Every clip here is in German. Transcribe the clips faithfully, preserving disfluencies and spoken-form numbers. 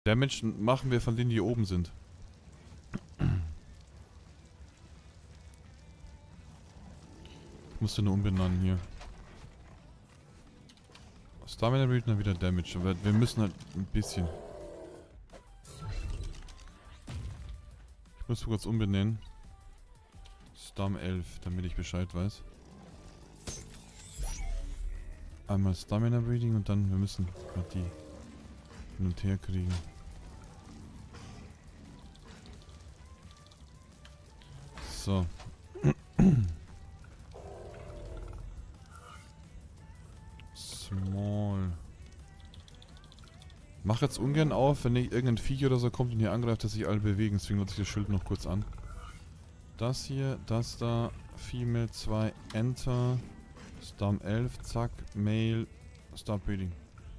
Damage machen wir von denen, die hier oben sind. Ich musste nur umbenennen hier. Stamina Read dann wieder Damage, aber wir müssen halt ein bisschen. Ich muss kurz umbenennen. Stam elf, damit ich Bescheid weiß. Einmal Stamina Reading und dann, wir müssen halt die hin und her kriegen. So. Small. Mach jetzt ungern auf, wenn nicht irgendein Viech oder so kommt und hier angreift, dass sich alle bewegen. Deswegen nutze ich das Schild noch kurz an. Das hier, das da, Female zwei, Enter, Stam elf, zack, Male, Start Breeding.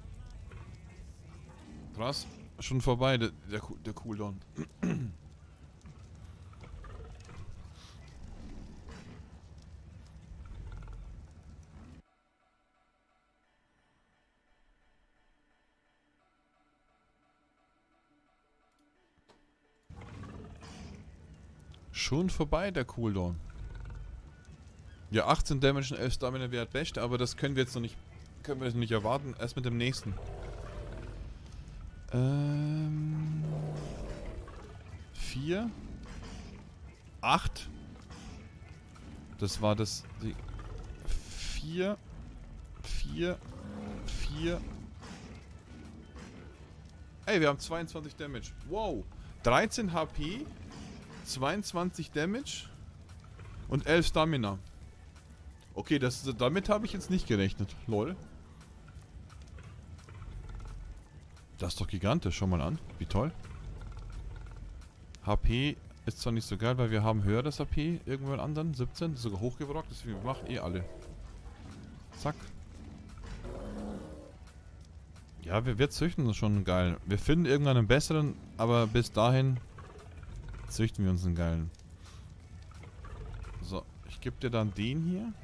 Krass, schon vorbei, der, der, der Cooldown. Schon vorbei, der Cooldown. Ja, achtzehn Damage und elf Stamina wäre best, aber das können wir jetzt noch nicht, können wir jetzt noch nicht erwarten. Erst mit dem nächsten. Ähm... vier. acht. Das war das... Die vier. vier. vier. Ey, wir haben zweiundzwanzig Damage. Wow. dreizehn H P. zweiundzwanzig Damage. Und elf Stamina. Okay, das, damit habe ich jetzt nicht gerechnet. Lol. Das ist doch gigantisch. Schau mal an. Wie toll. H P ist zwar nicht so geil, weil wir haben höheres H P. Irgendwo in anderen. siebzehn. Sogar hochgebrockt. Deswegen wir machen eh alle. Zack. Ja, wir, wir züchten das schon geil. Wir finden irgendwann einen besseren. Aber bis dahin züchten wir uns einen geilen. So. Ich gebe dir dann den hier.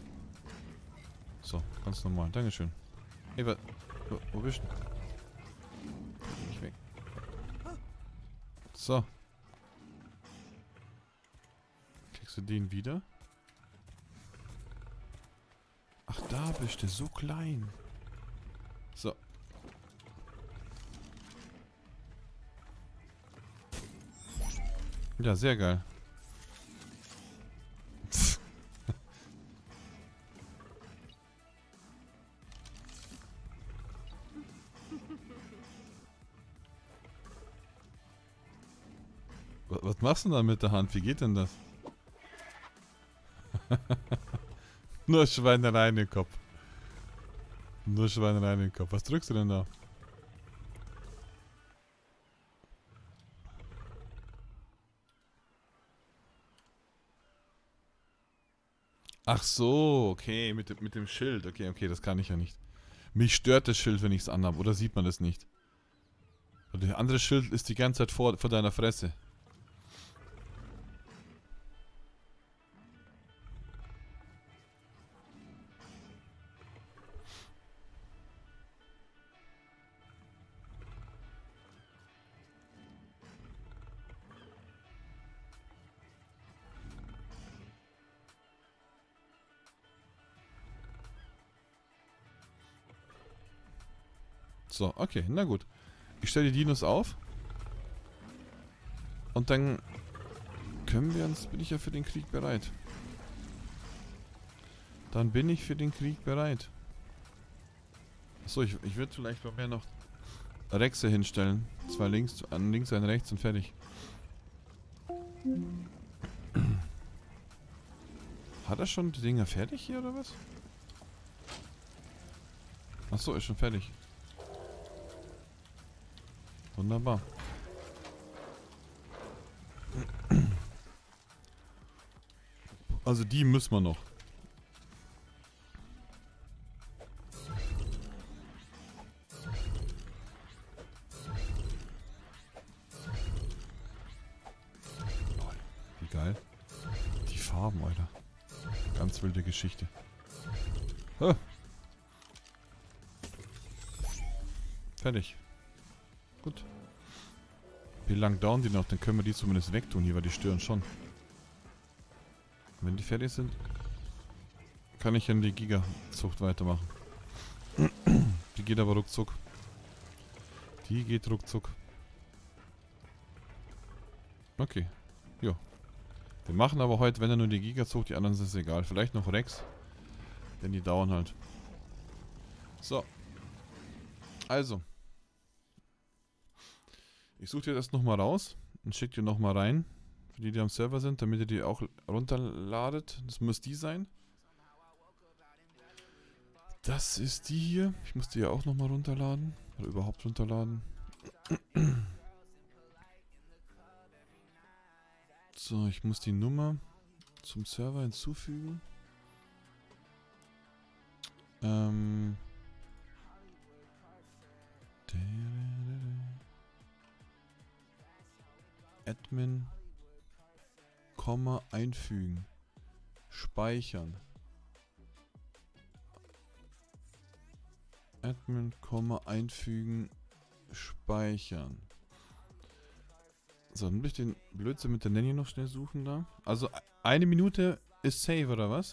So, ganz normal. Dankeschön. Ey, wo, wo, wo bist du? Nicht weg. So. Kriegst du den wieder? Ach, da bist du. So klein. So. Ja, sehr geil. Was machst du denn da mit der Hand? Wie geht denn das? Nur Schweinerei in den Kopf. Nur Schweinerei in den Kopf. Was drückst du denn da? Ach so, okay, mit dem, mit dem Schild. Okay, okay, das kann ich ja nicht. Mich stört das Schild, wenn ich es anhabe. Oder sieht man das nicht? Und der andere Schild ist die ganze Zeit vor, vor deiner Fresse. So, okay, na gut. Ich stelle die Dinos auf. Und dann können wir uns, bin ich ja für den Krieg bereit. Dann bin ich für den Krieg bereit. Achso, ich, ich würde vielleicht noch mehr noch Rexe hinstellen. Zwei links, ein links, ein rechts und fertig. Hat er schon die Dinger fertig hier oder was? Achso, ist schon fertig. Wunderbar. Also die müssen wir noch. Wie geil. Die Farben, Alter. Ganz wilde Geschichte. Ah. Fertig. Gut. Wie lang dauern die noch? Dann können wir die zumindest wegtun hier, weil die stören schon. Wenn die fertig sind, kann ich in die Gigazucht weitermachen. Die geht aber ruckzuck. Die geht ruckzuck. Okay. Jo. Wir machen aber heute, wenn er nur die Gigazucht, die anderen sind es egal. Vielleicht noch Rex. Denn die dauern halt. So. Also. Ich suche dir das nochmal raus und schicke dir nochmal rein. Für die, die am Server sind, damit ihr die auch runterladet. Das muss die sein. Das ist die hier. Ich muss die ja auch nochmal runterladen. Oder überhaupt runterladen. So, ich muss die Nummer zum Server hinzufügen. Ähm. Admin, Komma, einfügen. Speichern. Admin, Komma, einfügen. Speichern. So, dann will ich den Blödsinn mit der Nanny noch schnell suchen da. Also, eine Minute ist safe, oder was?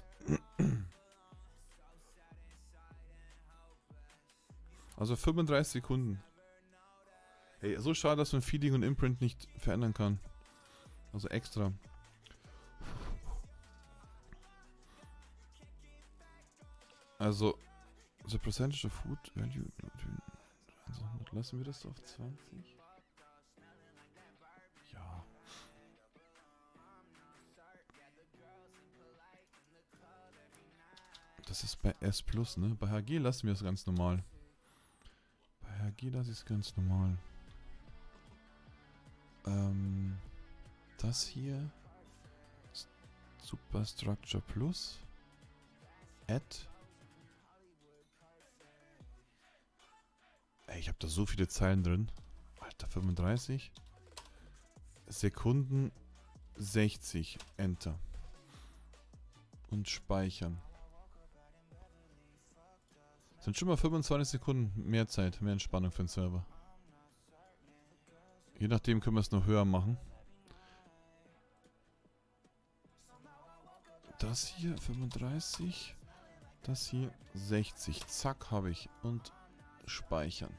Also fünfunddreißig Sekunden. Hey, so schade, dass man Feeding und Imprint nicht verändern kann. Also extra. Also, the percentage of food value. Also, lassen wir das auf zwanzig? Ja. Das ist bei S plus, ne? Bei H G lassen wir es ganz normal. Bei H G lasse ich es ganz normal. Ähm, das hier. Superstructure Plus. Add. Ey, ich habe da so viele Zeilen drin. Alter, fünfunddreißig. Sekunden sechzig. Enter. Und speichern. Sind schon mal fünfundzwanzig Sekunden mehr Zeit, mehr Entspannung für den Server. Je nachdem können wir es noch höher machen. Das hier fünfunddreißig. Das hier sechzig. Zack, habe ich. Und speichern.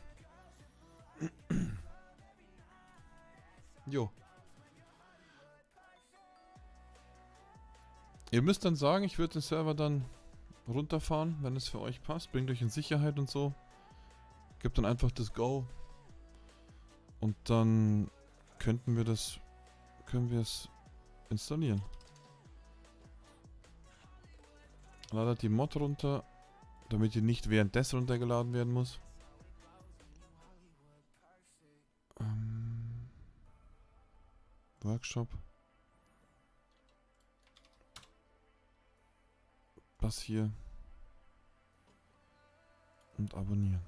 Jo. Ihr müsst dann sagen, ich würde den Server dann runterfahren, wenn es für euch passt. Bringt euch in Sicherheit und so. Gebt dann einfach das Go. Und dann könnten wir das, können wir es installieren. Ladet die Mod runter, damit die nicht währenddessen runtergeladen werden muss. Ähm, Workshop. Das hier. Und abonnieren.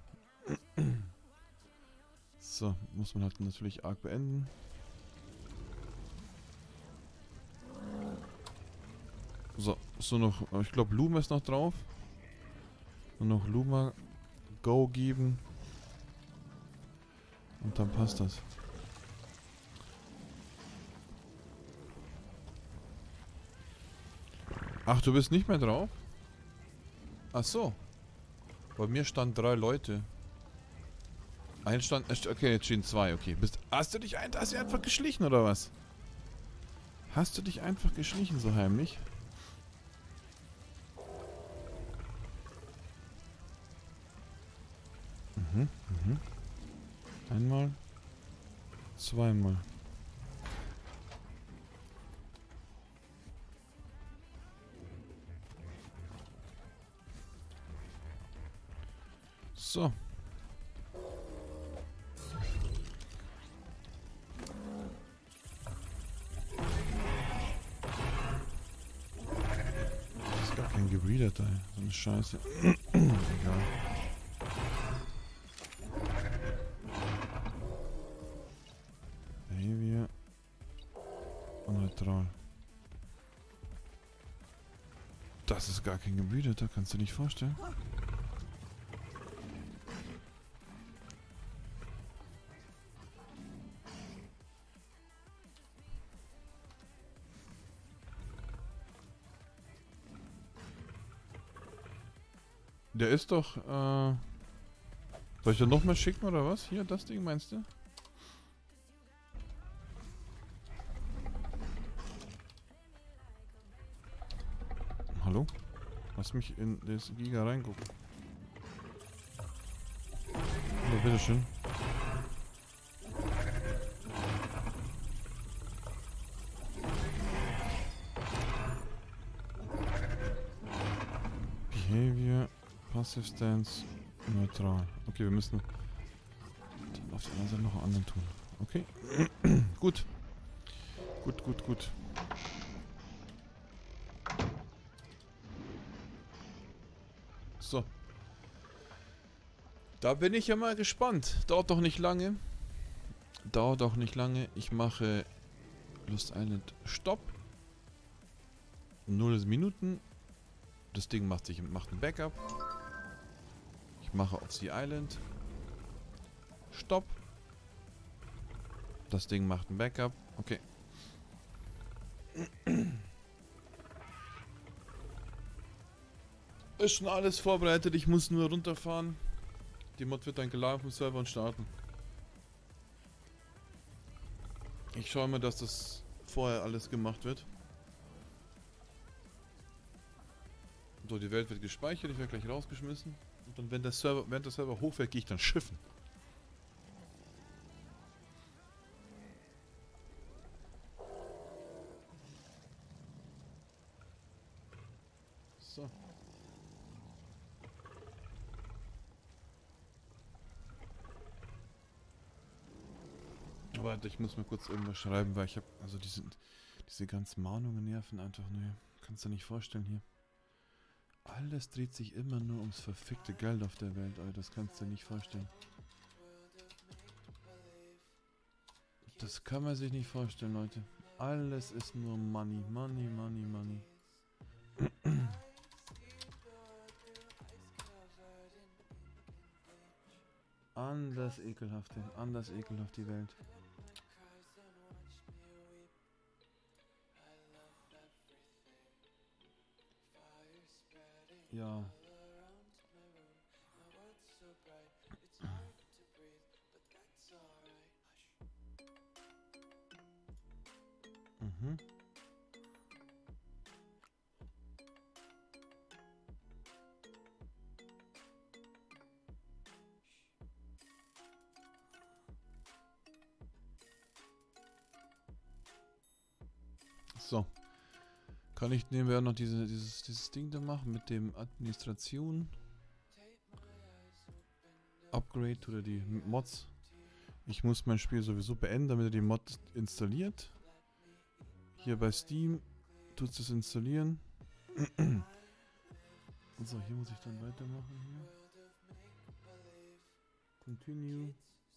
So, muss man halt natürlich arg beenden. So, so noch, ich glaube Luma ist noch drauf. Und noch Luma Go geben. Und dann passt das. Ach, du bist nicht mehr drauf? Ach so. Bei mir standen drei Leute. Ein stand. Okay, jetzt stehen zwei. Okay. Bist, hast du dich ein, hast du einfach geschlichen oder was? Hast du dich einfach geschlichen so heimlich? Mhm, mhm. Einmal. Zweimal. So. Das ist gar kein Gebreeder-Teil. So eine Scheiße. Egal. Behavior. Und neutral. Das ist gar kein Gebreeder-Teil. Kannst du dir nicht vorstellen. Der ist doch, äh... Soll ich da nochmal schicken oder was? Hier, das Ding meinst du? Hallo? Lass mich in das Giga reingucken. So, bitteschön. Behavior, Passive Stance, neutral. Okay, wir müssen auf der anderen Seite noch einen anderen tun. Okay. Gut. Gut, gut, gut. So. Da bin ich ja mal gespannt. Dauert doch nicht lange. Dauert auch nicht lange. Ich mache Lost Island Stopp. Null Minuten. Das Ding macht sich macht ein Backup. Ich mache auf Sea Island Stopp. Das Ding macht ein Backup. Okay. Ist schon alles vorbereitet. Ich muss nur runterfahren. Die Mod wird dann geladen vom Server und starten. Ich schaue mal, dass das vorher alles gemacht wird. So, die Welt wird gespeichert. Ich werde gleich rausgeschmissen. Und dann, wenn der Server, wenn der Server hochfährt, gehe ich dann schiffen. So. Warte, ich muss mal kurz irgendwas schreiben, weil ich habe, also diese, diese ganzen Mahnungen nerven einfach nur. Kannst du dir nicht vorstellen hier. Alles dreht sich immer nur ums verfickte Geld auf der Welt, Alter. Das kannst du dir nicht vorstellen. Das kann man sich nicht vorstellen, Leute. Alles ist nur Money, Money, Money, Money. Anders ekelhafte, anders ekelhaft die Welt. Ja. Mhm. So. Kann ich nebenher noch diese, dieses, dieses Ding da machen mit dem Administration. Upgrade oder die Mods. Ich muss mein Spiel sowieso beenden, damit er die Mod installiert. Hier bei Steam tut es installieren. So, hier muss ich dann weitermachen. Hier. Continue.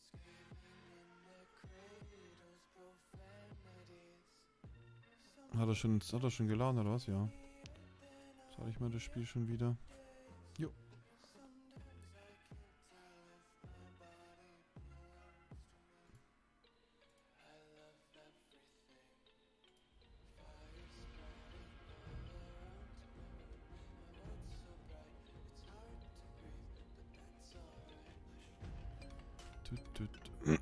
Hat er schon, hat er schon geladen oder was? Ja. Sag ich mal das Spiel schon wieder. Jo. Tut, tut.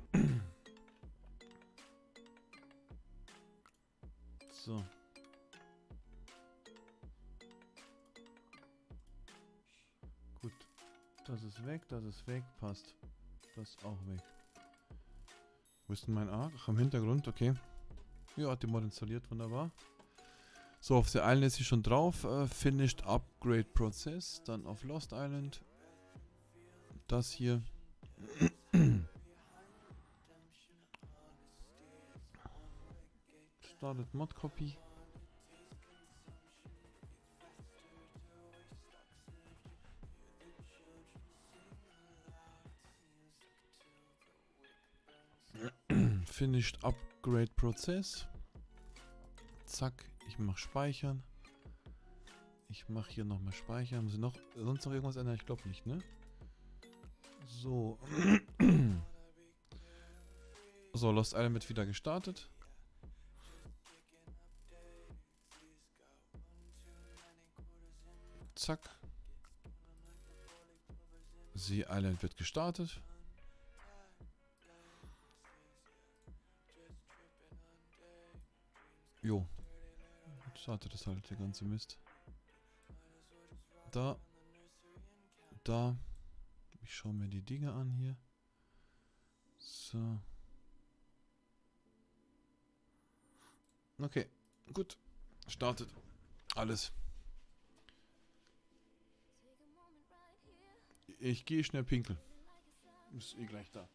So. Gut. Das ist weg, das ist weg, passt. Das ist auch weg. Wo ist denn mein Arc? Ach, im Hintergrund, okay. Ja, hat die Mod installiert, wunderbar. So, auf der Island ist sie schon drauf. Uh, finished Upgrade Process. Dann auf Lost Island. Das hier. Started Mod Copy. Finished Upgrade Process. Zack, ich mache Speichern. Ich mache hier nochmal Speichern. Haben sie noch sonst noch irgendwas ändern? Ich glaube nicht, ne? So. So, Lost Island wird wieder gestartet. Zack. Sea Island wird gestartet. Jo. Startet das halt, der ganze Mist. Da. Da. Ich schaue mir die Dinge an hier. So. Okay. Gut. Startet. Alles. Ich gehe schnell pinkeln. Ist eh gleich da.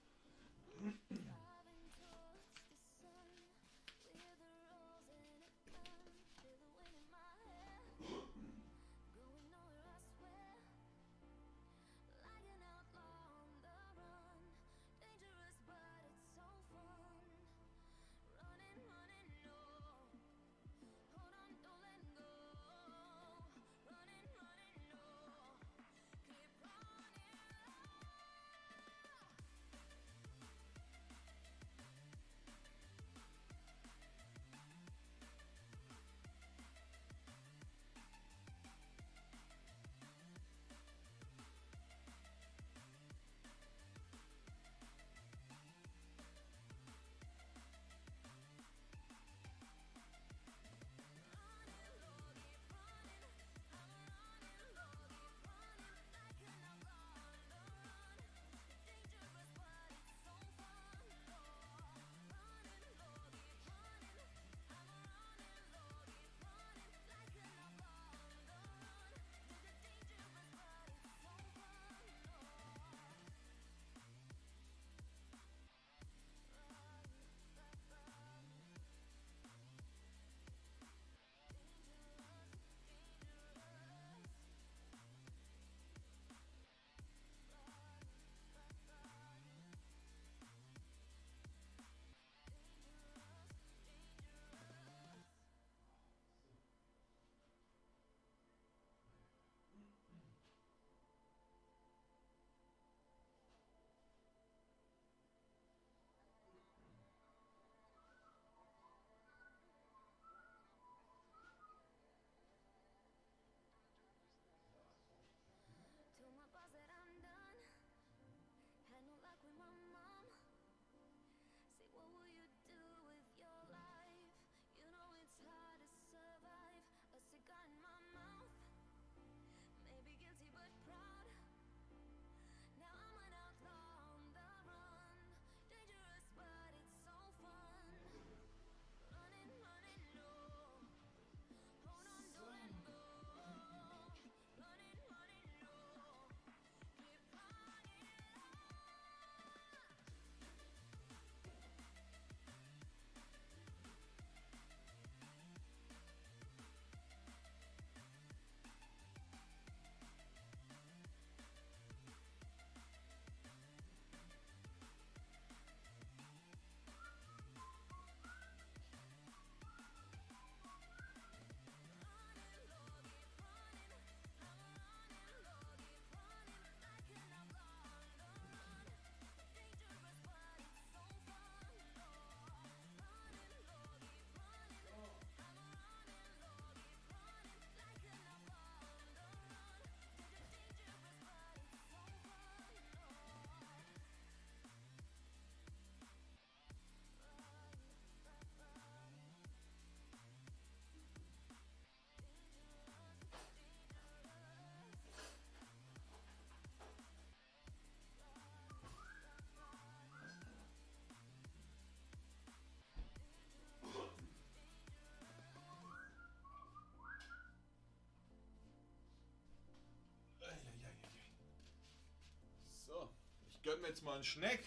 So, ich gönn mir jetzt mal einen Schneck.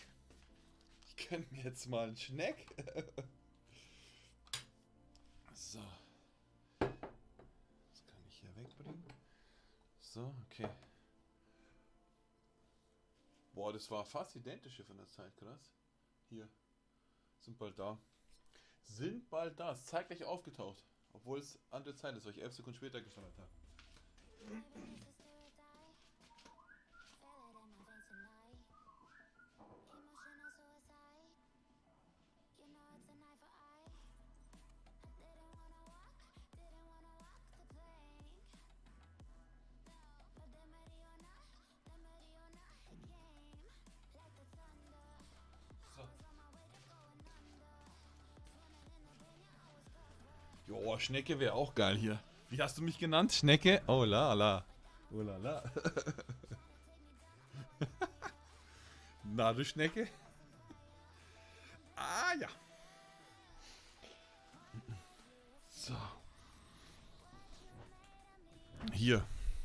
Ich gönn mir jetzt mal einen Schneck. So. Das kann ich hier wegbringen. So, okay. Boah, das war fast identisch hier von der Zeit, krass. Hier. Sind bald da. Sind bald da. Ist zeitgleich aufgetaucht. Obwohl es andere Zeit ist, weil ich elf Sekunden später gestartet habe. Jo, Schnecke wäre auch geil hier. Wie hast du mich genannt? Schnecke? Oh la la. Oh la la. Na, du Schnecke? Ah ja. So. Hier.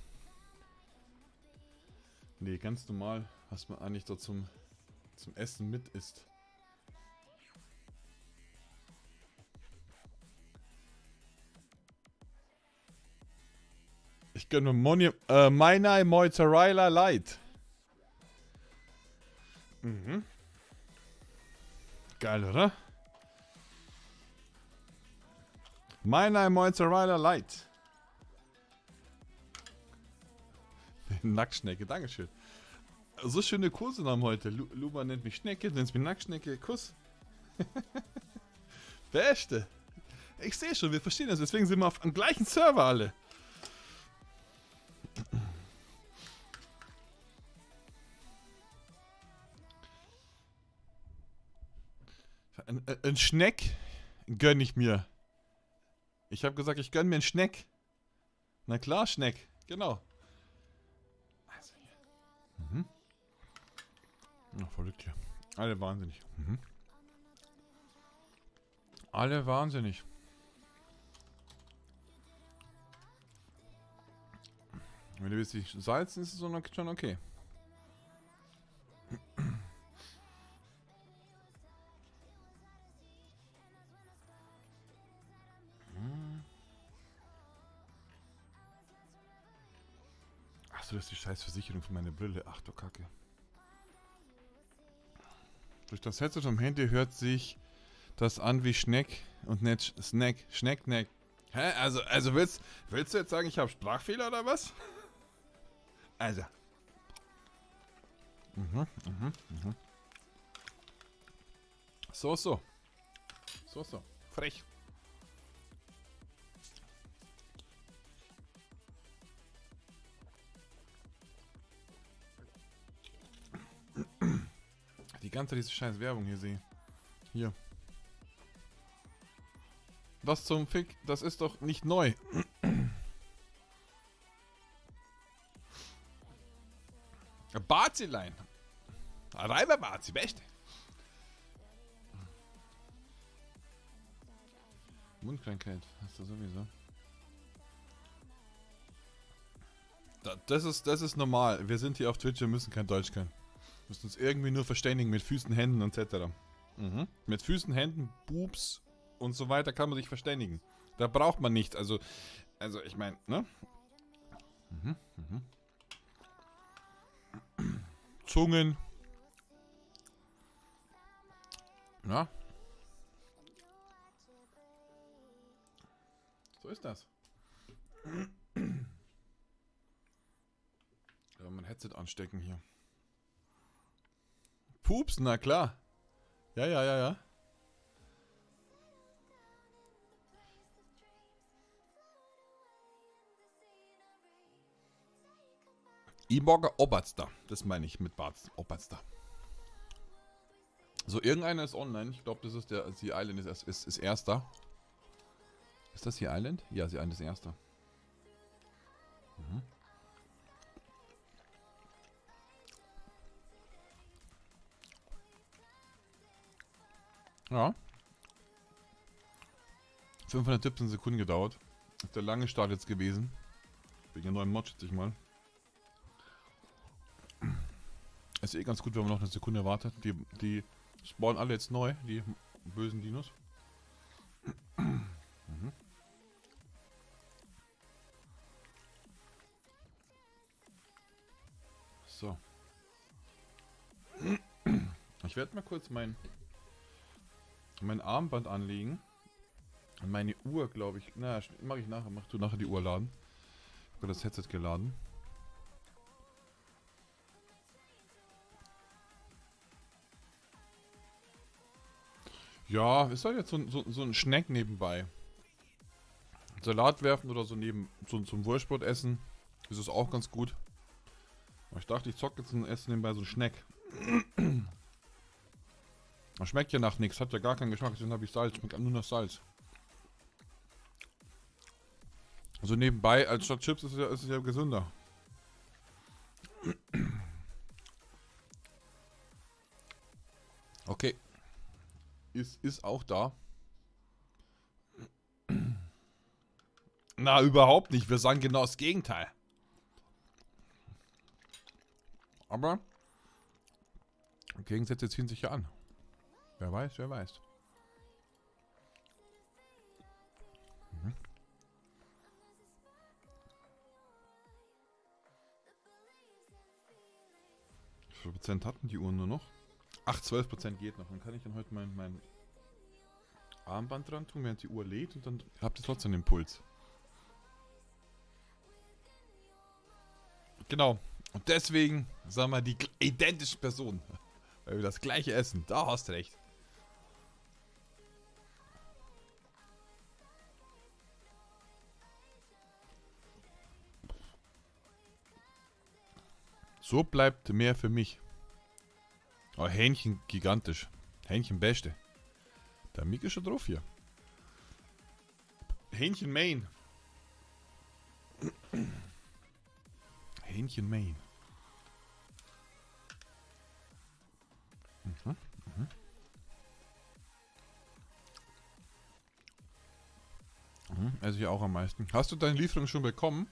Nee, ganz normal, was man eigentlich da zum, zum Essen mit isst. Ich gönne mir Moni äh, Mainai Mozzarella Light. Mhm. Geil, oder? Mainai Mozzarella Light. Nacktschnecke, dankeschön. So schöne Kosenamen heute. Lu Luba nennt mich Schnecke, nennt mich Nacktschnecke, Kuss. Beste. Ich sehe schon, wir verstehen das, deswegen sind wir auf dem gleichen Server alle. Ein, ein Schneck gönne ich mir. Ich habe gesagt, ich gönne mir einen Schneck. Na klar, Schneck. Genau. Also hier. Mhm. Ach, verrückt hier. Alle wahnsinnig. Mhm. Alle wahnsinnig. Wenn du willst, dich salzen, ist es schon okay. Achso, das ist die scheiß Versicherung für meine Brille. Ach du Kacke. Durch das Headset am Handy hört sich das an wie Schneck und nicht Snack. Schneck, Neck. Hä? Also, also willst, willst du jetzt sagen, ich habe Sprachfehler oder was? Also. Mhm, mhm, mhm. So, so. So, so. Frech. Die ganze diese scheiß Werbung hier sehe. Hier. Was zum Fick? Das ist doch nicht neu. Barzilein. Reiber Barzi, beste. Mundkrankheit hast du sowieso. Da, das ist, das ist normal. Wir sind hier auf Twitch, wir müssen kein Deutsch können. Wir müssen uns irgendwie nur verständigen mit Füßen, Händen et cetera. Mhm. Mit Füßen, Händen, Boobs und so weiter kann man sich verständigen. Da braucht man nichts. Also, also ich meine, ne? Mhm, mhm. Zungen. Ja. So ist das. Ja, mein Headset anstecken hier. Pups, na klar. Ja, ja, ja, ja. Iborger Oberster. Das meine ich mit Bart Oberster. So, irgendeiner ist online. Ich glaube, das ist der. The Island ist, ist, ist erster. Ist das The Island? Ja, The Island ist erster. Mhm. Ja. fünfhundertsiebzehn Sekunden gedauert. Ist der lange Start jetzt gewesen. Wegen der neuen Mod, schätze ich mal. Ist eh ganz gut, wenn man noch eine Sekunde wartet. Die, die spawnen alle jetzt neu, die bösen Dinos. Mhm. So. Ich werde mal kurz mein, mein Armband anlegen. Und meine Uhr, glaube ich. Na, mache ich nachher. Mach du nachher die Uhr laden. Ich habe das Headset geladen. Ja, ist halt jetzt so, so, so ein Schneck nebenbei. Salat werfen oder so neben so, zum Wurstbrot essen. Ist es auch ganz gut. Aber ich dachte, ich zocke jetzt ein Essen nebenbei so ein Schneck. Das schmeckt ja nach nichts. Hat ja gar keinen Geschmack. Deswegen habe ich Salz. Schmeckt nur nach Salz. Also nebenbei, als statt Chips ist es ja, ist es ja gesünder. Okay. Ist, ist auch da. Na, überhaupt nicht. Wir sagen genau das Gegenteil. Aber Gegensätze ziehen sich ja an. Wer weiß, wer weiß. Mhm. Wie viel Prozent hatten die Uhren nur noch? Ach, zwölf Prozent geht noch. Dann kann ich dann heute mein, mein Armband dran tun, während die Uhr lädt und dann habt ihr trotzdem den Puls. Genau. Und deswegen, sagen wir, die identischen Personen. Weil wir das gleiche essen. Da hast du recht. So bleibt mehr für mich. Oh, Hähnchen gigantisch. Hähnchen beste. Der Mick ist schon drauf hier. Hähnchen Main. Hähnchen Main. Mhm, mhm. Mhm, esse ich auch am meisten. Hast du deine Lieferung schon bekommen?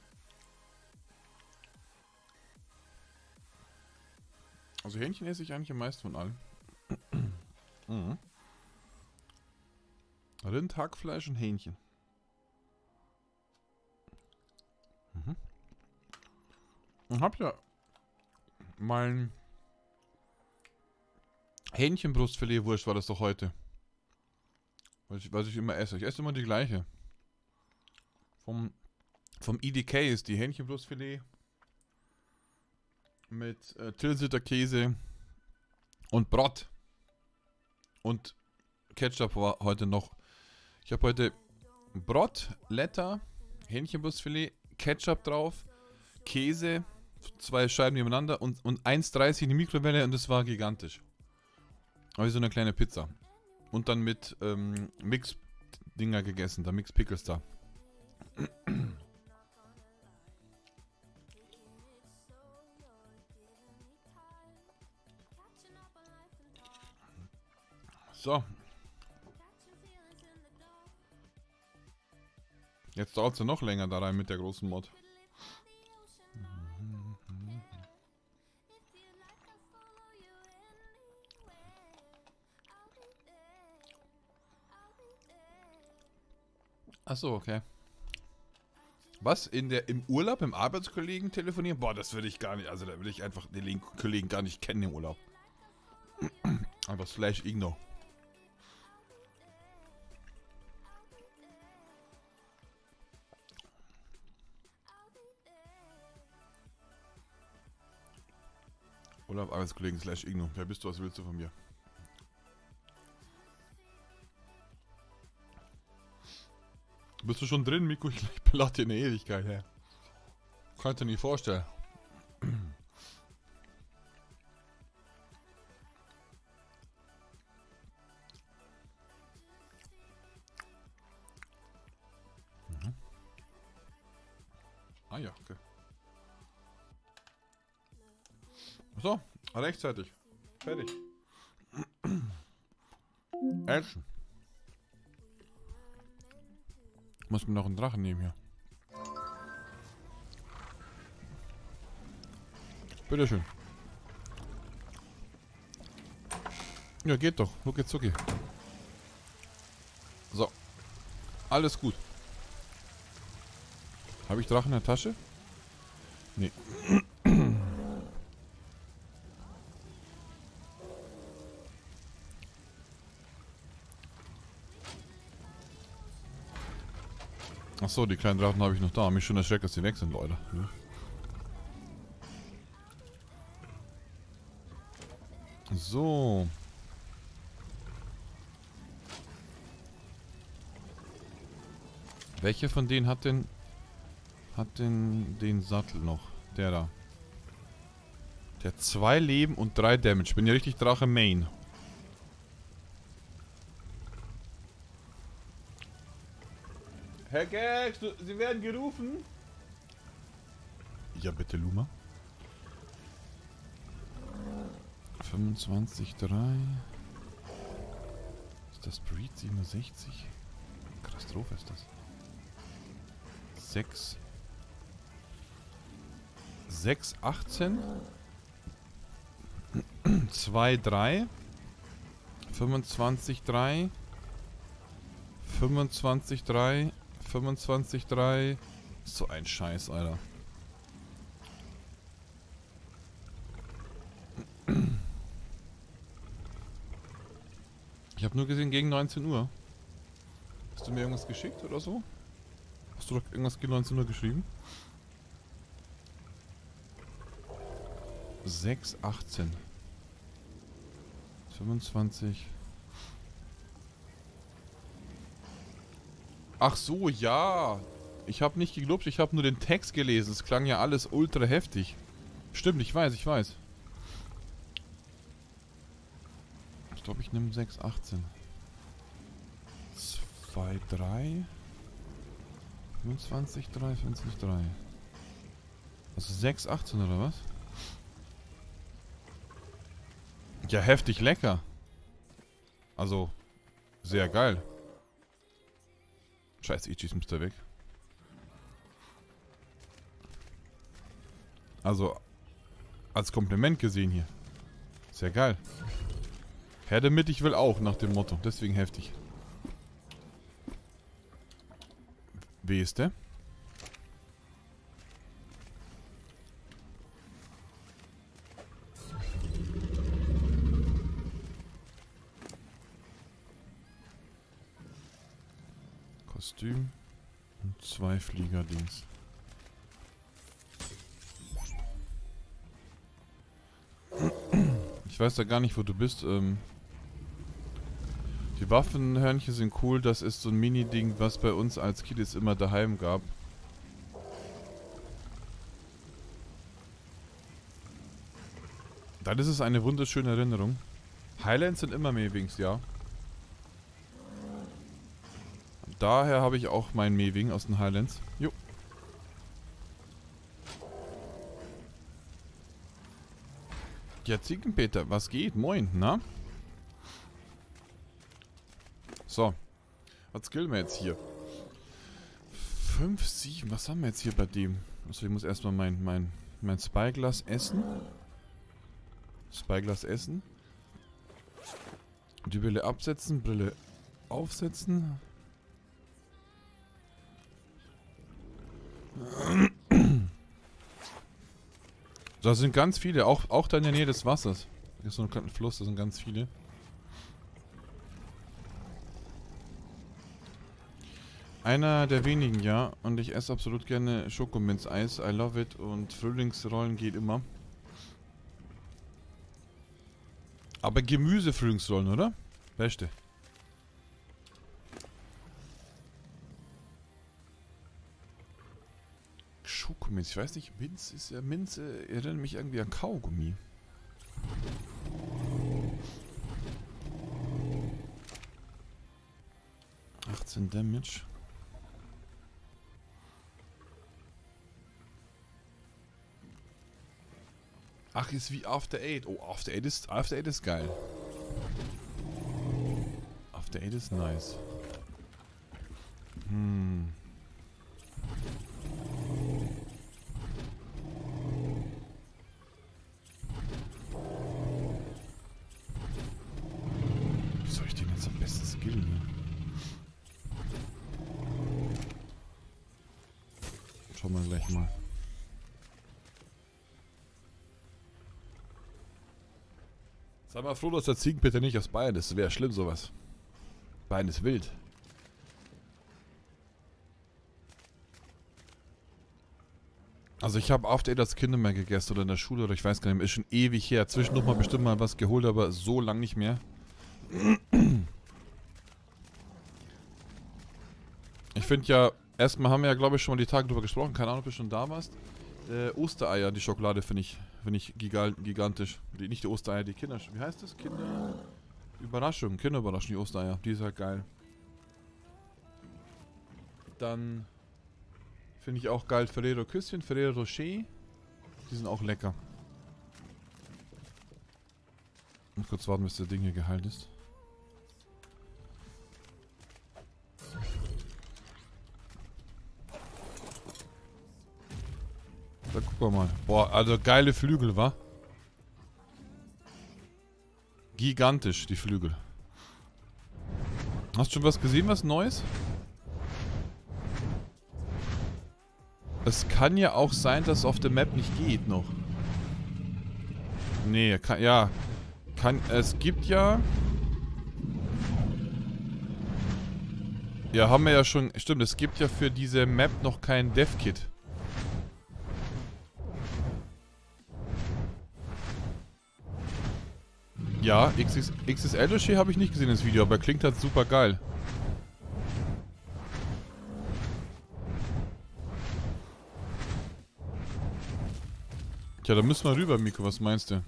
Also Hähnchen esse ich eigentlich am meisten von allen. Mhm. Rind, Hackfleisch und Hähnchen. Mhm. Ich hab ja mein Hähnchenbrustfiletwurst war das doch heute. Was ich, was ich immer esse. Ich esse immer die gleiche. Vom, vom E D K ist die Hähnchenbrustfilet mit äh, Tilsiter Käse und Brot. Und Ketchup war heute noch. Ich habe heute Brot, Letter, Hähnchenbrustfilet, Ketchup drauf, Käse, zwei Scheiben nebeneinander und, und eins dreißig in die Mikrowelle und das war gigantisch. Aber wie so eine kleine Pizza. Und dann mit ähm, Mix-Dinger gegessen, da Mix-Pickles da. So. Jetzt dauert es ja noch länger da rein mit der großen Mod. Achso, okay. Was? In der, im Urlaub, im Arbeitskollegen telefonieren? Boah, das würde ich gar nicht. Also da würde ich einfach den Kollegen gar nicht kennen im Urlaub. Einfach slash igno. Urlaub, Arbeitskollegen slash igno. Wer bist du, was willst du von mir? Bist du schon drin, Miko? Ich lade dir eine Ewigkeit her. Kannst du dir nicht vorstellen. Mhm. Ah ja, okay. So, rechtzeitig. Fertig. Action. Muss mir noch einen Drachen nehmen hier. Bitteschön. Ja, geht doch. Rucki zucki. So. Alles gut. Habe ich Drachen in der Tasche? Nee. Achso, die kleinen Drachen habe ich noch da. Mich schon erschreckt, dass die weg sind, Leute. Ja. So. Welche von denen hat denn hat denn den Sattel noch? Der da. Der hat zwei Leben und drei Damage. Bin ja richtig Drache Main. Herr Gerx, du, Sie werden gerufen. Ja, bitte, Luma. fünfundzwanzig Komma drei. Ist das Breed siebenundsechzig? Katastrophe ist das. sechs. sechs achtzehn. zwei drei. fünfundzwanzig drei. fünfundzwanzig drei. fünfundzwanzig drei. So ein Scheiß, Alter. Ich habe nur gesehen gegen neunzehn Uhr. Hast du mir irgendwas geschickt oder so? Hast du doch irgendwas gegen neunzehn Uhr geschrieben? sechs achtzehn. fünfundzwanzig. Ach so, ja. Ich habe nicht geglaubt, ich habe nur den Text gelesen. Es klang ja alles ultra heftig. Stimmt, ich weiß, ich weiß. Ich glaube, ich nehme sechs achtzehn. zwei drei. fünfundzwanzig drei, fünfundzwanzig drei. Also sechs achtzehn oder was? Ja, heftig lecker. Also, sehr geil. Scheiß Ichis muss da weg. Also, als Kompliment gesehen hier. Sehr geil. Her damit, ich will auch, nach dem Motto. Deswegen heftig. Wie ist der? Kostüm und zwei Fliegerdings. Ich weiß ja gar nicht, wo du bist. Ähm Die Waffenhörnchen sind cool. Das ist so ein Mini-Ding, was bei uns als Kiddies immer daheim gab. Dann ist es eine wunderschöne Erinnerung. Highlands sind immer Mewings, ja. Daher habe ich auch meinen Mewing aus den Highlands. Jo. Ja, Ziegenpeter, was geht? Moin, na? So. Was skillen wir jetzt hier? fünf, sieben, was haben wir jetzt hier bei dem? Also ich muss erstmal mein, mein, mein Spyglass essen. Spyglass essen. Die Brille absetzen, Brille aufsetzen. Da sind ganz viele, auch, auch da in der Nähe des Wassers. Hier ist so ein kleiner Fluss, da sind ganz viele. Einer der wenigen, ja. Und ich esse absolut gerne Schokominz-Eis. I love it. Und Frühlingsrollen geht immer. Aber Gemüse-Frühlingsrollen, oder? Beste. Schokominz. Ich weiß nicht, Minz ist ja... Minz äh, erinnert mich irgendwie an Kaugummi. achtzehn Damage. Ach, ist wie After Eight. Oh, After Eight ist, After Eight ist geil. After Eight ist nice. Hm. Wie soll ich den jetzt am besten skillen? Ne? Schauen wir gleich mal. Sei mal froh, dass der Ziegenpeter nicht aus Bayern ist. Das wäre schlimm, sowas. Bayern ist wild. Also ich habe oft das Kind mehr gegessen oder in der Schule oder ich weiß gar nicht mehr. Ist schon ewig her. Zwischendurch mal bestimmt mal was geholt, aber so lang nicht mehr. Ich finde ja, erstmal haben wir ja glaube ich schon mal die Tage drüber gesprochen. Keine Ahnung, ob du schon da warst. Äh, Ostereier, die Schokolade finde ich, finde ich gigantisch. Die, nicht die Ostereier, die Kinder... Wie heißt das? Kinder... Überraschung, Kinderüberraschung, die Ostereier. Die ist halt geil. Dann finde ich auch geil Ferrero Küsschen, Ferrero Rocher. Die sind auch lecker. Ich muss kurz warten, bis das Ding hier geheilt ist. Da gucken wir mal. Boah, also geile Flügel, wa? Gigantisch, die Flügel. Hast du schon was gesehen, was Neues? Es kann ja auch sein, dass es auf der Map nicht geht noch. Nee, kann, ja. Kann, es gibt ja... Ja, haben wir ja schon... Stimmt, es gibt ja für diese Map noch kein Dev-Kit. Ja, X X L-Dossier habe ich nicht gesehen das Video, aber klingt halt super geil. Tja, da müssen wir rüber, Miko, was meinst du?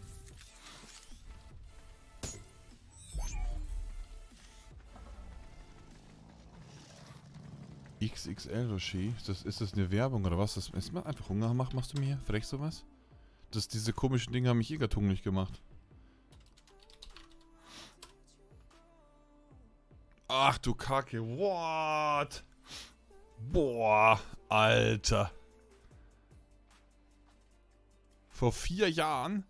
X X L-Dossier? Ist das, ist das eine Werbung oder was? Das ist mal einfach Hunger gemacht, machst du mir hier? Frech sowas? Das, diese komischen Dinge haben mich eh grad hungrig gemacht. Ach du Kacke, what? Boah, Alter. Vor vier Jahren?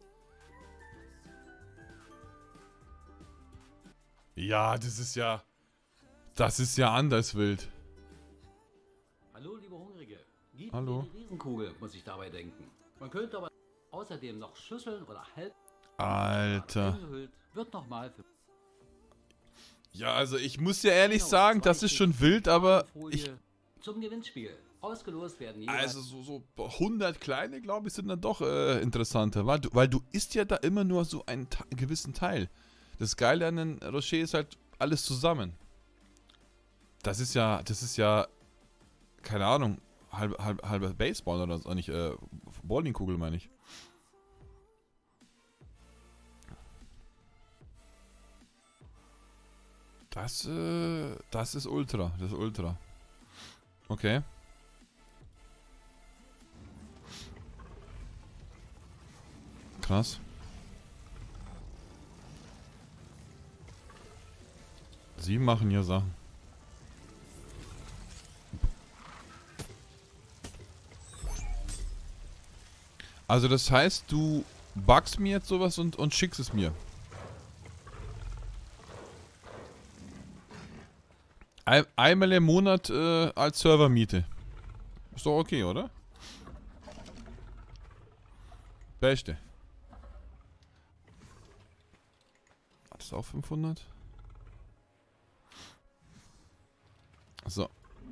Ja, das ist ja... Das ist ja anders wild. Hallo, liebe Hungrige. Gib Hallo. mir die Riesenkugel, muss ich dabei denken. Man könnte aber außerdem noch Schüsseln oder halb... Alter. Wird noch mal für Ja, also ich muss ja ehrlich sagen, das ist schon wild, aber ich... Zum Gewinnspiel. Ausgelost werden Also so, so hundert kleine, glaube ich, sind dann doch äh, interessanter, weil du, weil du isst ja da immer nur so einen, einen gewissen Teil. Das Geile an den Rocher ist halt alles zusammen. Das ist ja, das ist ja, keine Ahnung, halb, halb, halber Baseball oder so, nicht, äh, Bowlingkugel meine ich. Das, äh, das ist Ultra, das ist Ultra. Okay. Krass. Sie machen hier Sachen. Also das heißt, du backst mir jetzt sowas und, und schickst es mir. Ein, einmal im Monat äh, als Servermiete. Ist doch okay, oder? Beste. Hat das auch fünfhundert? So.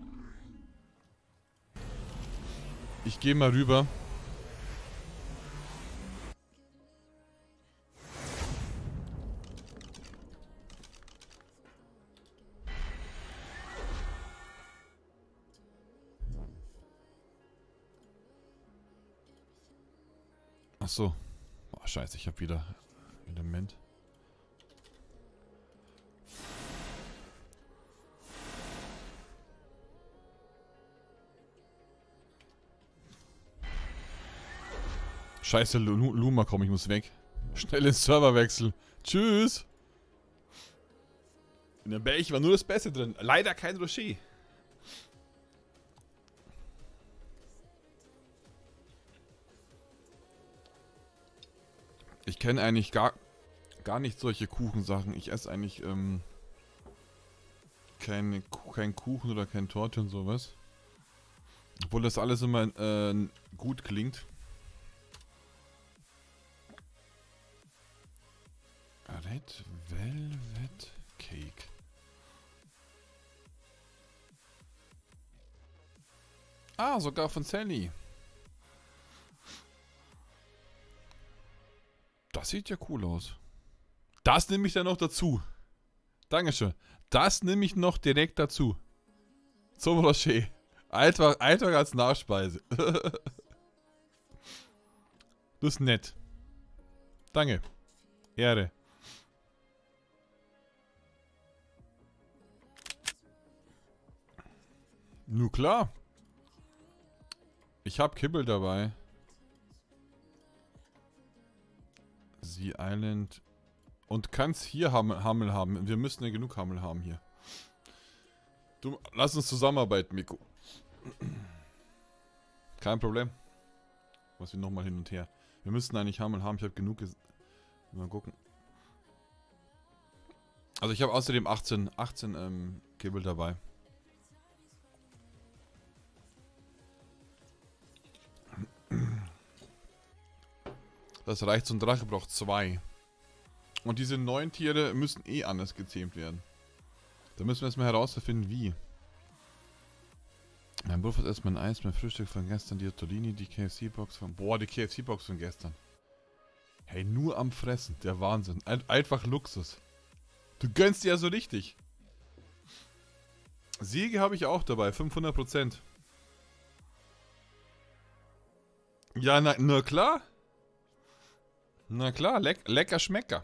Ich gehe mal rüber. Ach so. Oh, scheiße, ich habe wieder Element. Scheiße, Lu Luma, komm, ich muss weg. Schnell ins Serverwechsel. Tschüss. In der Belch war nur das Beste drin. Leider kein Rocher. Ich kenne eigentlich gar, gar nicht solche Kuchensachen. Ich esse eigentlich ähm, kein, kein Kuchen oder kein Torte und sowas. Obwohl das alles immer äh, gut klingt. Red Velvet Cake. Ah, sogar von Sally. Das sieht ja cool aus. Das nehme ich dann noch dazu. Dankeschön. Das nehme ich noch direkt dazu. Zum Rocher. Einfach, einfach als Nachspeise. Das ist nett. Danke. Ehre. Nur klar. Ich hab Kibbel dabei. Sea Island. Und kannst hier Hammel, Hammel haben. Wir müssen ja genug Hammel haben hier. Du, lass uns zusammenarbeiten, Miko. Kein Problem. Was wir nochmal hin und her. Wir müssen eigentlich Hammel haben. Ich habe genug. Mal gucken. Also ich habe außerdem achtzehn, achtzehn ähm, Kibbel dabei. Das reicht, so ein Drache braucht zwei. Und diese neuen Tiere müssen eh anders gezähmt werden. Da müssen wir erstmal herausfinden, wie. Mein Bruder ist erstmal ein Eis, mein Frühstück von gestern, die Ottolini, die K F C-Box von... Boah, die K F C-Box von gestern. Hey, nur am Fressen. Der Wahnsinn. Ein, einfach Luxus. Du gönnst dir ja so richtig. Siege habe ich auch dabei, fünfhundert Prozent. Ja, na, na klar. Na klar, leck, lecker Schmecker.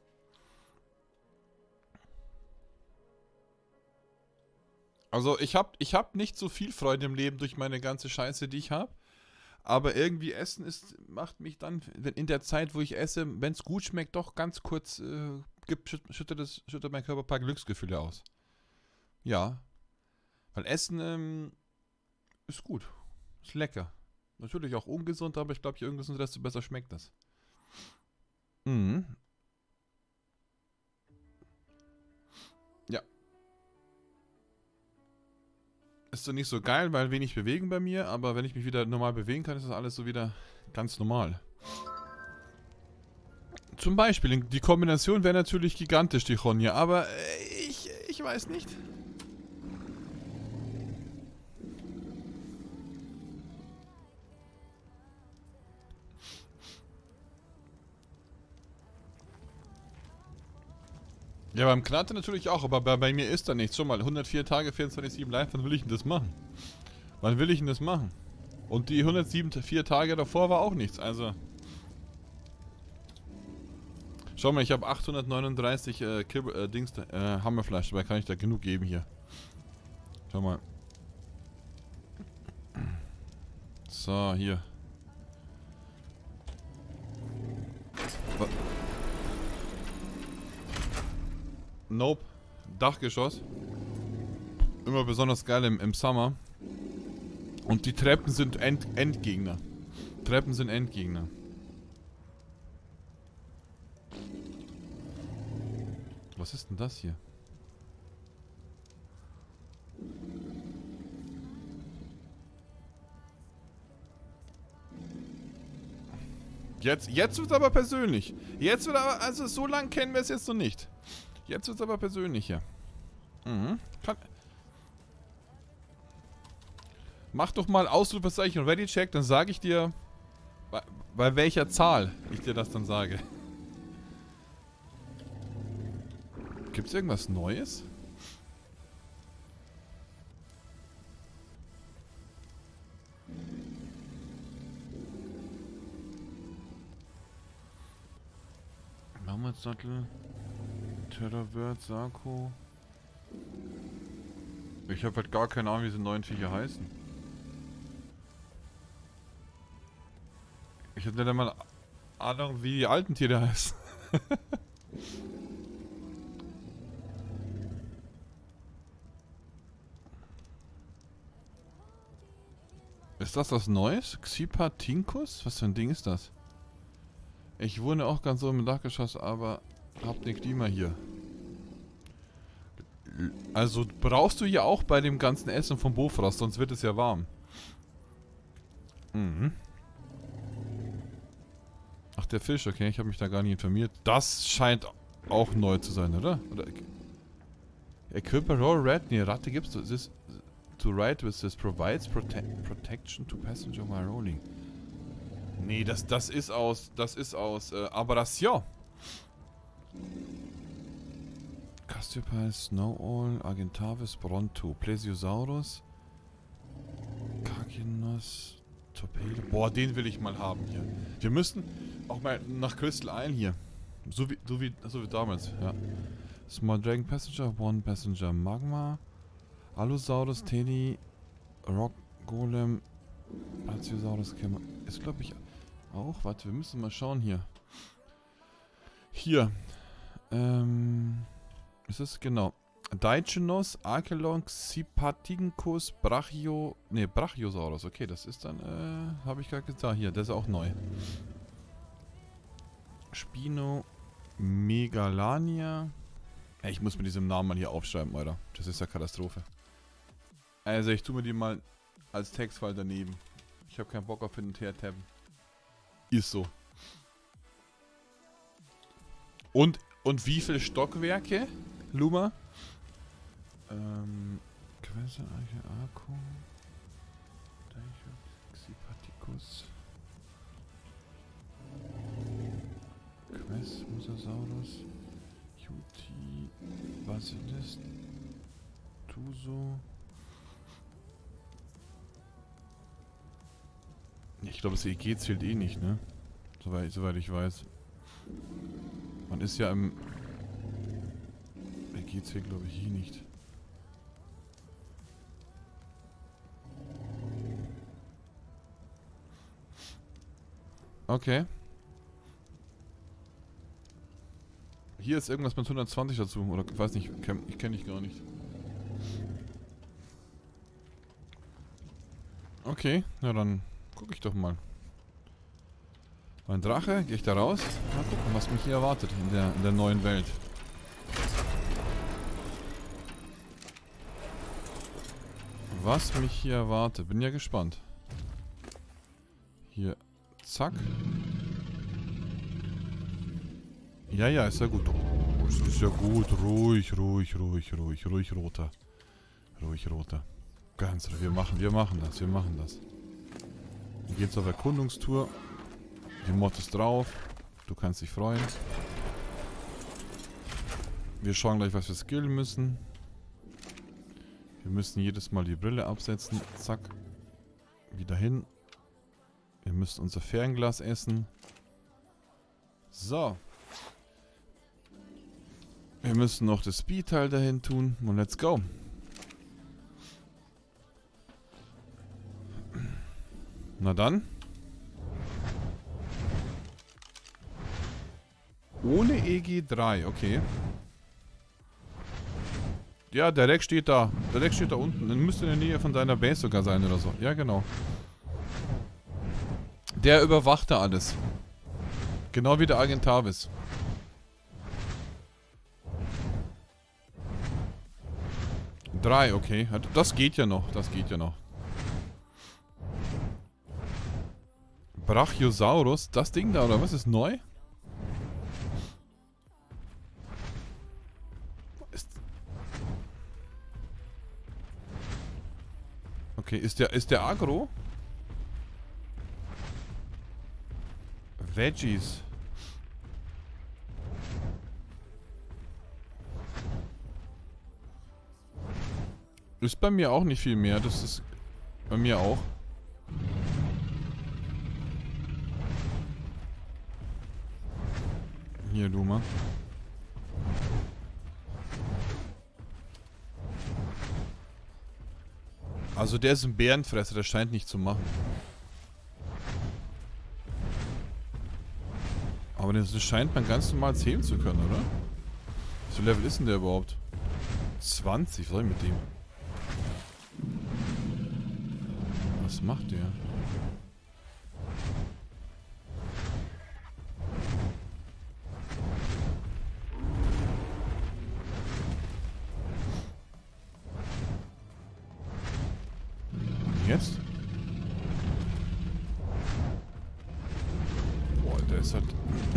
Also ich habe ich hab nicht so viel Freude im Leben durch meine ganze Scheiße, die ich habe. Aber irgendwie Essen ist, macht mich dann in der Zeit, wo ich esse, wenn es gut schmeckt, doch ganz kurz, äh, gibt, schüttet, das, schüttet mein Körper ein paar Glücksgefühle aus. Ja. Weil Essen ähm, ist gut. Ist lecker. Natürlich auch ungesund, aber ich glaube, je ungesund, desto besser schmeckt das. Mhm. Ja. Ist so nicht so geil, weil wenig bewegen bei mir, aber wenn ich mich wieder normal bewegen kann, ist das alles so wieder ganz normal. Zum Beispiel, die Kombination wäre natürlich gigantisch, die Ronja, aber äh, ich, ich weiß nicht. Ja, beim Knatter natürlich auch, aber bei, bei mir ist da nichts. Schon mal, hundertvier Tage, vierundzwanzig sieben live, wann will ich denn das machen? Wann will ich denn das machen? Und die hundertvier Tage davor war auch nichts, also... Schau mal, ich habe achthundertneununddreißig äh, Kibb äh, Dings, äh, Hammerfleisch, dabei kann ich da genug geben hier. Schau mal. So, hier. Was? Nope. Dachgeschoss. Immer besonders geil im, im Summer. Und die Treppen sind End Endgegner. Treppen sind Endgegner. Was ist denn das hier? Jetzt, jetzt wird es aber persönlich. Jetzt wird aber, also so lange kennen wir es jetzt noch nicht. Jetzt wird es aber persönlich hier. Mhm. Kann, mach doch mal Ausrufezeichen Ready Check, dann sage ich dir, bei, bei welcher Zahl ich dir das dann sage. Gibt es irgendwas Neues? Mammutssattel, Terrorword, Sarko. Ich habe halt gar keine Ahnung, wie diese neuen Viecher heißen. Ich habe nicht einmal Ahnung, wie die alten Tiere heißen. Ist das was Neues? Xipatinkus? Was für ein Ding ist das? Ich wohne auch ganz so im Dachgeschoss, aber hab ne Klima hier. Also brauchst du hier auch bei dem ganzen Essen vom Bofrost, sonst wird es ja warm. Mhm. Ach, der Fisch, okay, ich habe mich da gar nicht informiert. Das scheint auch neu zu sein, oder? Oder Equip a raw rat. Nee, Ratte gibt's. This to ride with this provides prote protection to passenger while rolling. Nee, das, das ist aus, das ist aus äh, Aberration. Cassiopeia, Snow-Owl, Argentavis, Bronto, Plesiosaurus, Kakinos, Torpedo. Boah, den will ich mal haben hier. Wir müssen auch mal nach Crystal Isle hier. So wie, so wie, so wie damals, ja. Small Dragon Passenger, One Passenger Magma, Allosaurus, Teddy, Rock Golem. Brachiosaurus kennen wir. Ist glaube ich auch. Warte, wir müssen mal schauen hier. Hier. Ähm. Ist es genau. Daichenos, Archelon, Xipatincus, Brachio. Ne, Brachiosaurus. Okay, das ist dann, äh, habe ich gerade gesagt. Hier, der ist auch neu. Spino, Megalania. Ey, ich muss mir diesen Namen mal hier aufschreiben, Alter. Das ist ja Katastrophe. Also, ich tue mir die mal als Textfile daneben. Ich habe keinen Bock auf hin und her tabben. Ist so. Und, und wie viele Stockwerke, Luma? Ähm, Quesse, Eiche, Arco, Xipaticus, Quest, Mosasaurus, Cutie, Basilisk, Tuso. Ich glaube, das E G zählt eh nicht, ne? Soweit, soweit ich weiß. Man ist ja im... E G zählt, glaube ich, eh nicht. Okay. Hier ist irgendwas mit hundertzwanzig dazu, oder ich weiß nicht, ich kenne dich gar nicht. Okay, na dann gucke ich doch mal. Mein Drache, gehe ich da raus? Mal gucken, was mich hier erwartet in der, in der neuen Welt. Was mich hier erwartet, bin ja gespannt. Hier, zack. Ja, ja, ist ja gut. Oh, ist, ist ja gut. Ruhig, ruhig, ruhig, ruhig, ruhig, roter. Ruhig, roter. Ganz ruhig. Wir machen, wir machen das, wir machen das. Wir gehen zur Erkundungstour. Die Mod ist drauf. Du kannst dich freuen. Wir schauen gleich, was wir skillen müssen. Wir müssen jedes Mal die Brille absetzen. Zack. Wieder hin. Wir müssen unser Fernglas essen. So. Wir müssen noch das Speed-Teil dahin tun. Und let's go. Na dann. Ohne E G drei, okay. Ja, der Deck steht da. Der Deck steht da unten. Dann müsste in der Nähe von deiner Base sogar sein oder so. Ja, genau. Der überwacht da alles. Genau wie der Argentavis. Drei, okay. Das geht ja noch. Das geht ja noch. Brachiosaurus. Das Ding da, oder was? Ist neu? Ist okay, ist der, ist der Agro? Veggies. Ist bei mir auch nicht viel mehr. Das ist bei mir auch. Hier, Luma. Also der ist ein Bärenfresser, der scheint nicht zu machen. Aber das scheint man ganz normal zählen zu können, oder? Was für Level ist denn der überhaupt? zwanzig, was soll ich mit dem? Was macht der? Jetzt? Boah, der ist halt...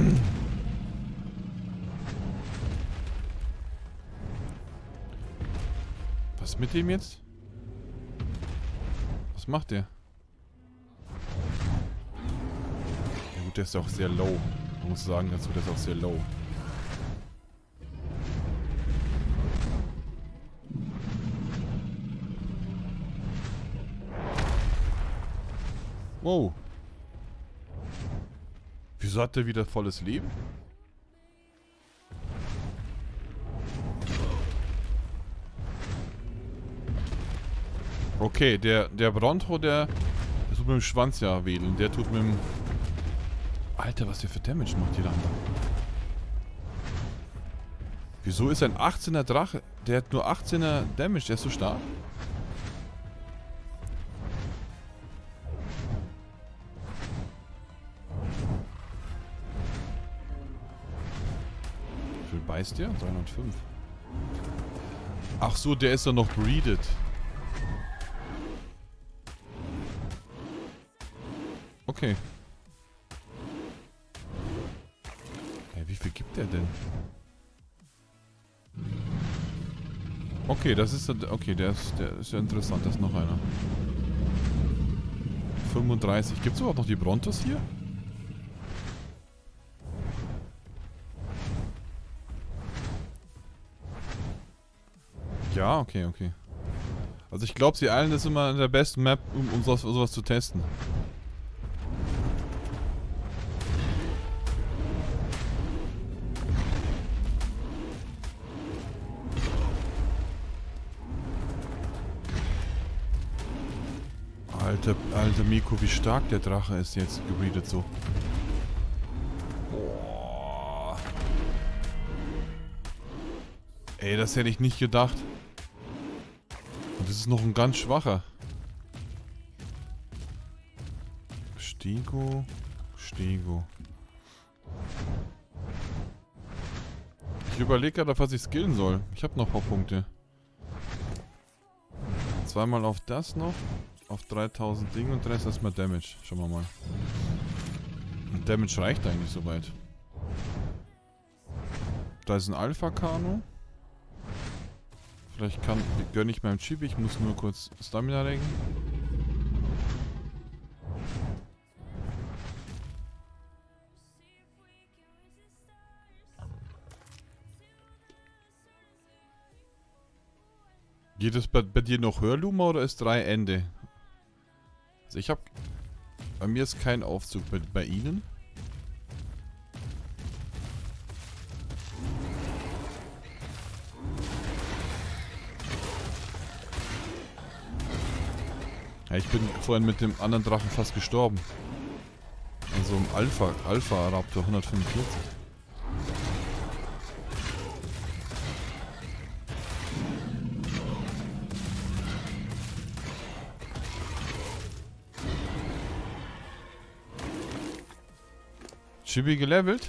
Was mit dem jetzt? Was macht der? Ja gut, der ist ja auch sehr low. Man muss sagen dazu, der ist auch sehr low. Wow. Wieso hat der wieder volles Leben? Okay, der, der Bronto, der, der tut mit dem Schwanz ja wedeln. Der tut mit dem... Alter, was der für Damage macht, die Lampe. Wieso ist ein achtzehner Drache? Der hat nur achtzehner Damage, der ist so stark. Wie viel beißt der? dreihundertfünf. Ach so, der ist ja noch breeded. Okay. Ja, wie viel gibt der denn? Okay, das ist... Okay, der ist, der ist ja interessant. Das ist noch einer. fünfunddreißig. Gibt es überhaupt noch die Brontos hier? Ja, okay, okay. Also ich glaube, sie eilen ist immer in der besten Map, um, um sowas, sowas zu testen. Alter, alter Miko, wie stark der Drache ist jetzt gebreedet so. Boah. Ey, das hätte ich nicht gedacht. Und das ist noch ein ganz schwacher. Stego. Stego. Ich überlege gerade, auf was ich skillen soll. Ich habe noch ein paar Punkte. Zweimal auf das noch. Auf dreitausend Ding und der Rest erstmal Damage. Schauen wir mal. Und Damage reicht eigentlich soweit. Da ist ein Alpha-Kano. Vielleicht kann, gönne ich meinem Chip. Ich muss nur kurz Stamina regen. Geht es bei, bei dir noch höher, Luma, oder ist drei Ende? Also ich habe... Bei mir ist kein Aufzug. Bei, bei Ihnen? Ja, ich bin vorhin mit dem anderen Drachen fast gestorben. Also im Alpha, Alpha Raptor hundertfünfundvierzig. Chibi gelevelt?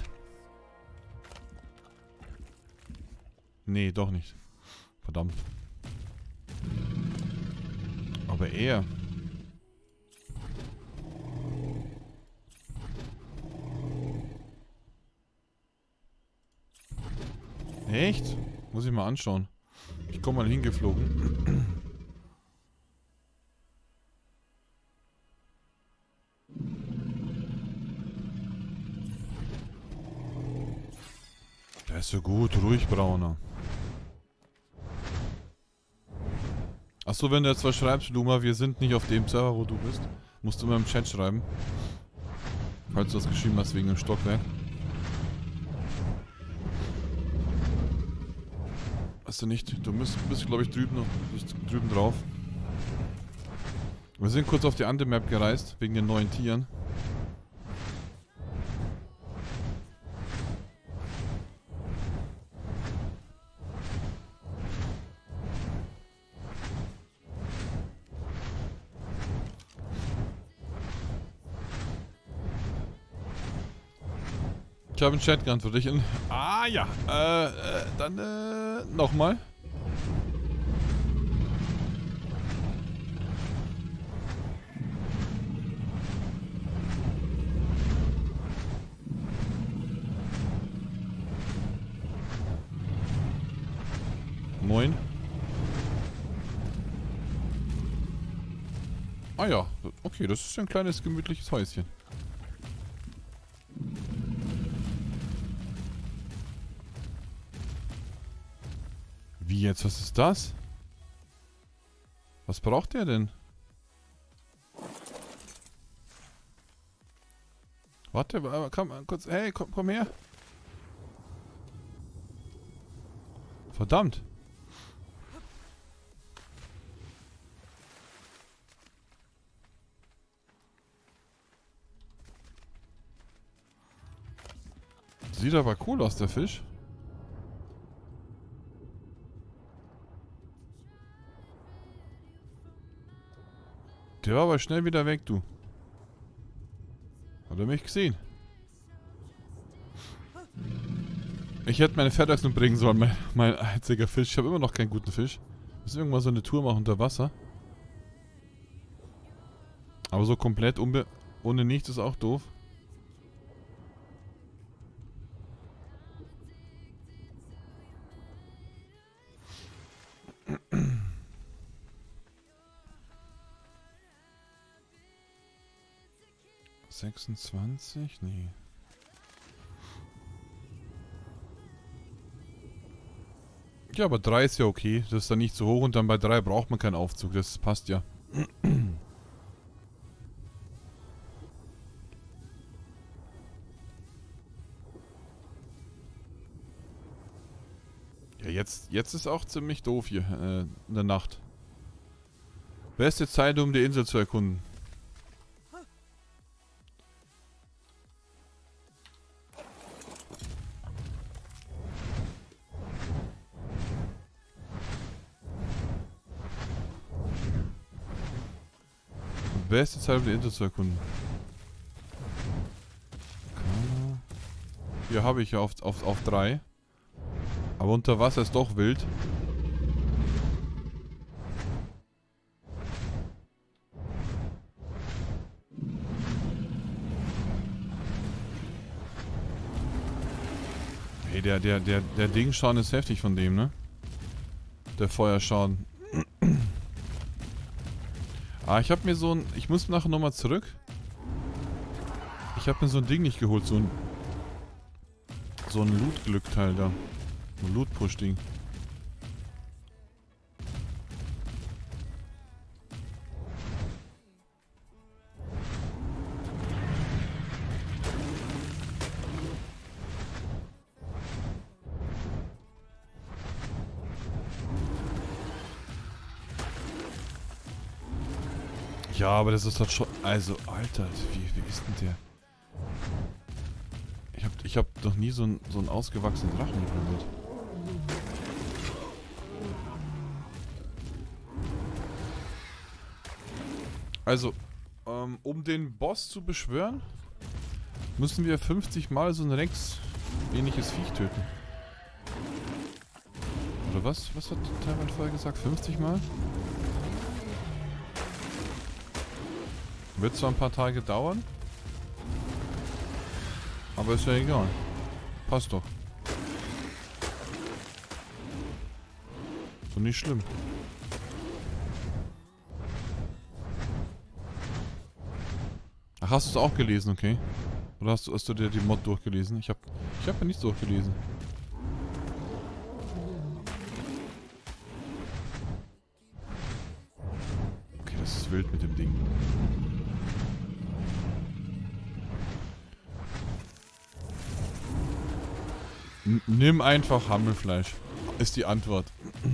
Nee, doch nicht. Verdammt. Aber er. Echt? Muss ich mal anschauen. Ich komme mal hingeflogen. Der ist so gut, ruhig, Brauner. Achso, wenn du jetzt was schreibst, Luma, wir sind nicht auf dem Server, wo du bist, musst du mal im Chat schreiben. Falls du das geschrieben hast wegen dem Stockwerk. Weißt du nicht, du bist, bist glaube ich, drüben, bist drüben drauf. Wir sind kurz auf die andere Map gereist, wegen den neuen Tieren. Ich habe einen Chat geantwortet. Ich ah ja, äh, äh dann äh, nochmal. Moin. Ah ja, okay, das ist ein kleines gemütliches Häuschen. Wie jetzt? Was ist das? Was braucht der denn? Warte, komm kurz. Hey, komm, komm her. Verdammt. Sieht aber cool aus, der Fisch. Der war aber schnell wieder weg, du. Hat er mich gesehen? Ich hätte meine Fedex nur bringen sollen, mein, mein einziger Fisch. Ich habe immer noch keinen guten Fisch. Müssen irgendwann so eine Tour machen unter Wasser. Aber so komplett unbe ohne nichts ist auch doof. sechsundzwanzig? Nee. Ja, aber drei ist ja okay. Das ist dann nicht so hoch und dann bei drei braucht man keinen Aufzug. Das passt ja. Ja, jetzt, jetzt ist auch ziemlich doof hier äh, in der Nacht. Beste Zeit, um die Insel zu erkunden. Beste Zeit, um die Insel zu erkunden. Hier habe ich ja auf, auf, auf drei. Aber unter Wasser ist doch wild. Hey, der, der, der, der Dingenschaden ist heftig von dem, ne? Der Feuerschaden. Ah, ich hab mir so ein... Ich muss nachher nochmal zurück. Ich hab mir so ein Ding nicht geholt, so ein... So ein Loot-Glückteil da. Ein Loot-Push-Ding. Ja, aber das ist halt schon... Also, Alter, wie, wie ist denn der? Ich hab, ich hab noch nie so einen, so einen ausgewachsenen Drachen probiert. Also, ähm, um den Boss zu beschwören, müssen wir fünfzig Mal so ein Rex-ähnliches Viech töten. Oder was? Was hat Terran vorher gesagt? fünfzig Mal? Wird zwar ein paar Tage dauern, aber ist ja egal. Passt doch. So nicht schlimm. Ach, hast du es auch gelesen, okay? Oder hast du, hast du dir die Mod durchgelesen? Ich hab, ich hab ja nichts durchgelesen. Okay, das ist wild mit dem Ding. N nimm einfach Hammelfleisch. Ist die Antwort.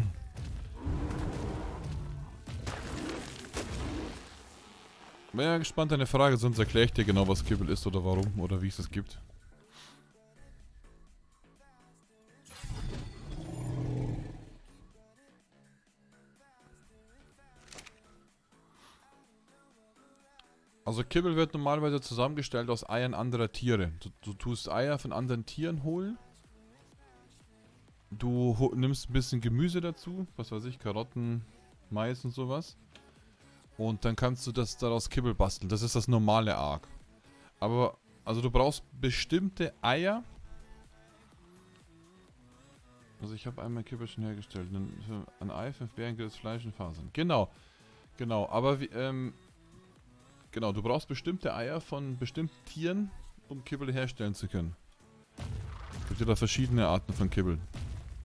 Bin ja gespannt, deine Frage, sonst erkläre ich dir genau, was Kibble ist oder warum oder wie es es gibt. Also Kibble wird normalerweise zusammengestellt aus Eiern anderer Tiere. Du, du tust Eier von anderen Tieren holen. Du nimmst ein bisschen Gemüse dazu, was weiß ich, Karotten, Mais und sowas. Und dann kannst du das daraus Kibble basteln. Das ist das normale Arc. Aber, also du brauchst bestimmte Eier. Also ich habe einmal Kibble schon hergestellt. Ein, ein Ei, fünf Beeren, gutes Fleisch und Fasern. Genau, genau, aber wie, ähm... Genau, du brauchst bestimmte Eier von bestimmten Tieren, um Kibble herstellen zu können. Es gibt ja da verschiedene Arten von Kibble.